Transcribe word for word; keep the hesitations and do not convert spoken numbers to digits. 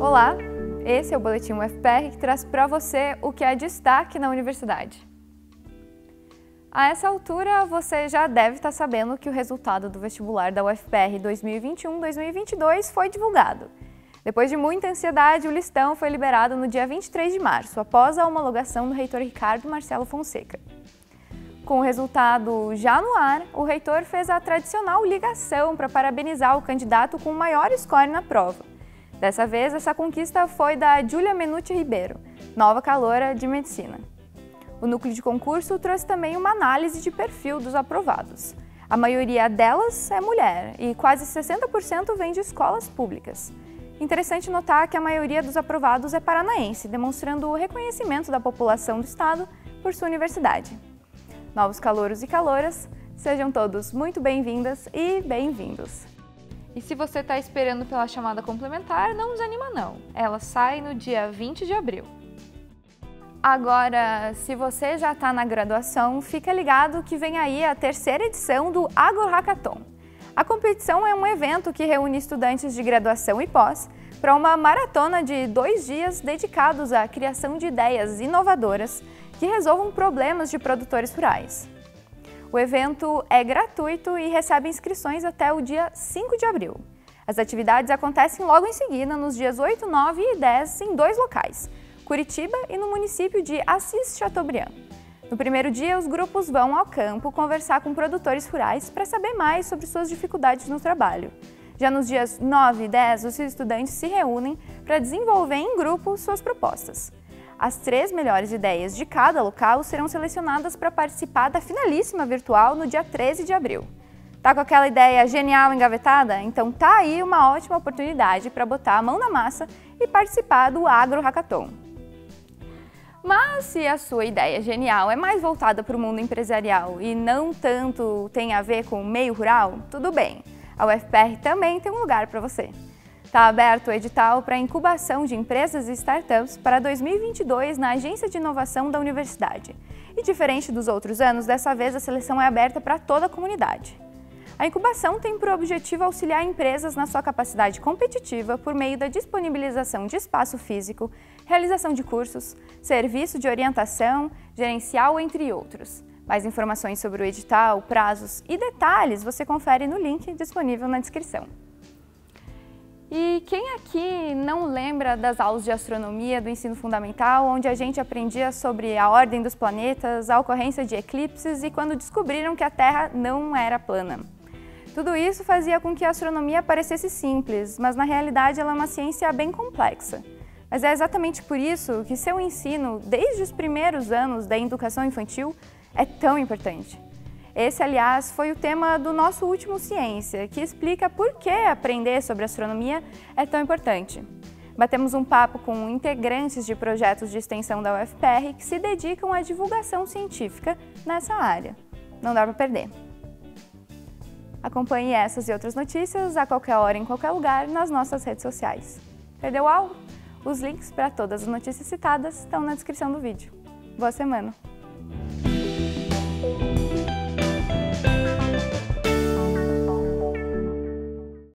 Olá, esse é o Boletim U F P R que traz para você o que é destaque na universidade. A essa altura, você já deve estar sabendo que o resultado do vestibular da U F P R dois mil e vinte e um dois mil e vinte e dois foi divulgado. Depois de muita ansiedade, o listão foi liberado no dia vinte e três de março, após a homologação do reitor Ricardo Marcelo Fonseca. Com o resultado já no ar, o reitor fez a tradicional ligação para parabenizar o candidato com o maior score na prova. Dessa vez, essa conquista foi da Júlia Menuti Ribeiro, nova caloura de medicina. O núcleo de concurso trouxe também uma análise de perfil dos aprovados. A maioria delas é mulher e quase sessenta por cento vem de escolas públicas. Interessante notar que a maioria dos aprovados é paranaense, demonstrando o reconhecimento da população do estado por sua universidade. Novos calouros e calouras, sejam todos muito bem-vindas e bem-vindos. E se você está esperando pela chamada complementar, não desanima não. Ela sai no dia vinte de abril. Agora, se você já está na graduação, fica ligado que vem aí a terceira edição do Agro Hackathon. A competição é um evento que reúne estudantes de graduação e pós para uma maratona de dois dias dedicados à criação de ideias inovadoras que resolvam problemas de produtores rurais. O evento é gratuito e recebe inscrições até o dia cinco de abril. As atividades acontecem logo em seguida, nos dias oito, nove e dez, em dois locais, Curitiba e no município de Assis Chateaubriand. No primeiro dia, os grupos vão ao campo conversar com produtores rurais para saber mais sobre suas dificuldades no trabalho. Já nos dias nove e dez, os estudantes se reúnem para desenvolver em grupo suas propostas. As três melhores ideias de cada local serão selecionadas para participar da finalíssima virtual no dia treze de abril. Tá com aquela ideia genial engavetada? Então tá aí uma ótima oportunidade para botar a mão na massa e participar do Agro Hackathon. Mas se a sua ideia genial é mais voltada para o mundo empresarial e não tanto tem a ver com o meio rural, tudo bem. A U F P R também tem um lugar para você. Está aberto o edital para incubação de empresas e startups para dois mil e vinte e dois na Agência de Inovação da Universidade. E diferente dos outros anos, dessa vez a seleção é aberta para toda a comunidade. A incubação tem por objetivo auxiliar empresas na sua capacidade competitiva por meio da disponibilização de espaço físico, realização de cursos, serviço de orientação, gerencial, entre outros. Mais informações sobre o edital, prazos e detalhes você confere no link disponível na descrição. E quem aqui não lembra das aulas de astronomia do ensino fundamental, onde a gente aprendia sobre a ordem dos planetas, a ocorrência de eclipses e quando descobriram que a Terra não era plana? Tudo isso fazia com que a astronomia parecesse simples, mas na realidade ela é uma ciência bem complexa. Mas é exatamente por isso que seu ensino, desde os primeiros anos da educação infantil, é tão importante. Esse, aliás, foi o tema do nosso último Ciência, que explica por que aprender sobre astronomia é tão importante. Batemos um papo com integrantes de projetos de extensão da U F P R que se dedicam à divulgação científica nessa área. Não dá para perder. Acompanhe essas e outras notícias a qualquer hora, em qualquer lugar, nas nossas redes sociais. Perdeu algo? Os links para todas as notícias citadas estão na descrição do vídeo. Boa semana!